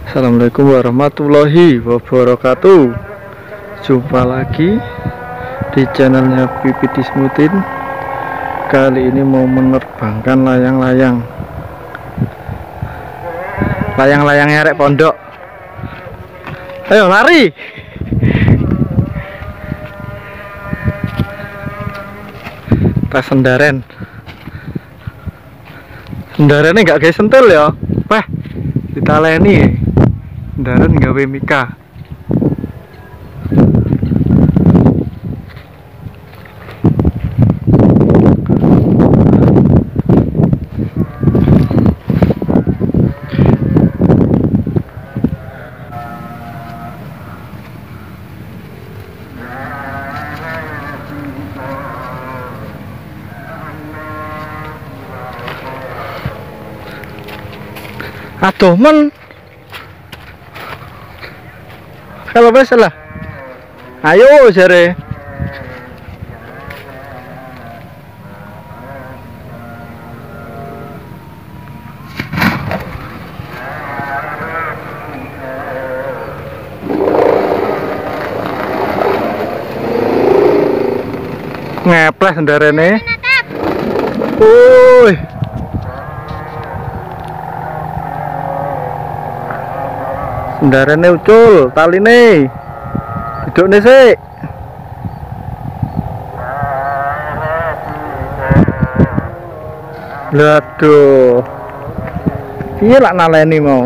Assalamualaikum warahmatullahi wabarakatuh. Jumpa lagi di channelnya Pipit Ismutin. Kali ini mau menerbangkan layang-layang. Layang-layangnya rek pondok. Ayo lari. Tas sendaren. Sendarannya nggak kayak sentil ya. Wah, ditaleni. Sendaran gawe mika. Aduh men, kalau wes lah, ayo jare. Ngepres sendarane. Wuih. Sendarane ucul, taline dudukne sik. Aduh. Piye lak naleni mau?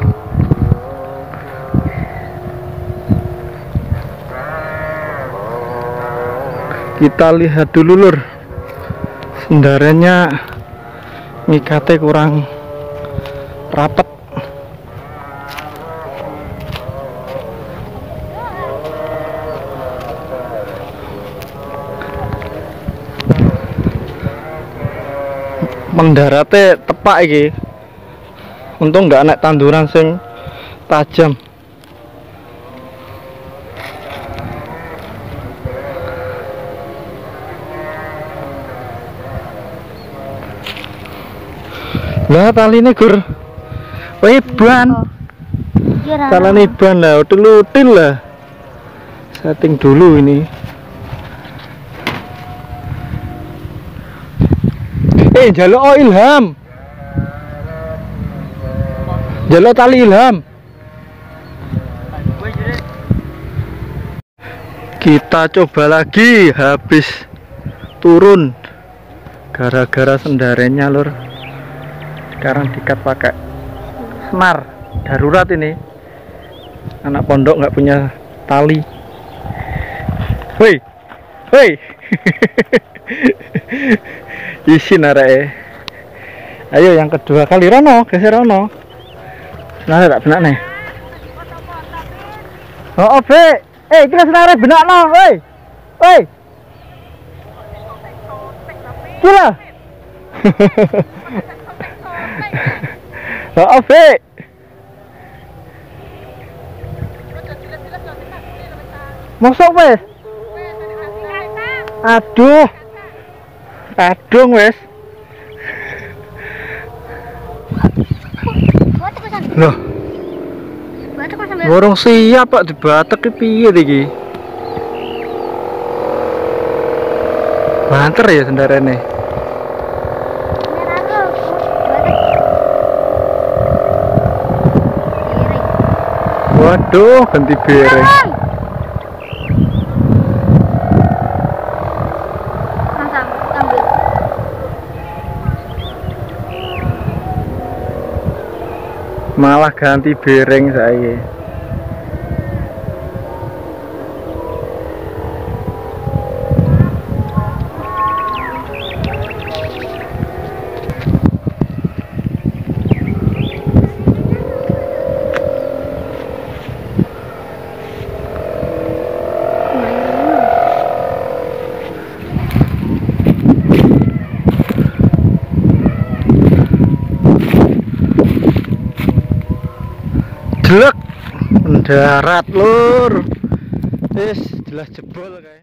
Kita lihat dulu lur. Sendarannya ngikatnya kurang rapet. Mendaratnya tepak iki. Untung nggak naik tanduran sing tajam. Lah taline gur weban. Taline iban lah, util lah. Setting dulu ini. Jaluk ilham. Jaluk tali ilham. Kita coba lagi habis turun gara-gara sendarannya lur. Sekarang diikat pakai senar darurat ini. Anak pondok nggak punya tali. Woi, woi. Isin arek. Ayo yang kedua kali Rono, geser Rono. Nah, tak benak nih. Oh, Be. Kita senare benakno, woi. Woi. Kira. Oh, Be. Mosok wes. Aduh. Kadung wes. Loh. Borong siap Pak dibatek iki piye iki? Banter ya sendarane. Waduh, ganti bereng. Malah ganti bereng saya. Jelek mendarat lur. Jelas jebol kayak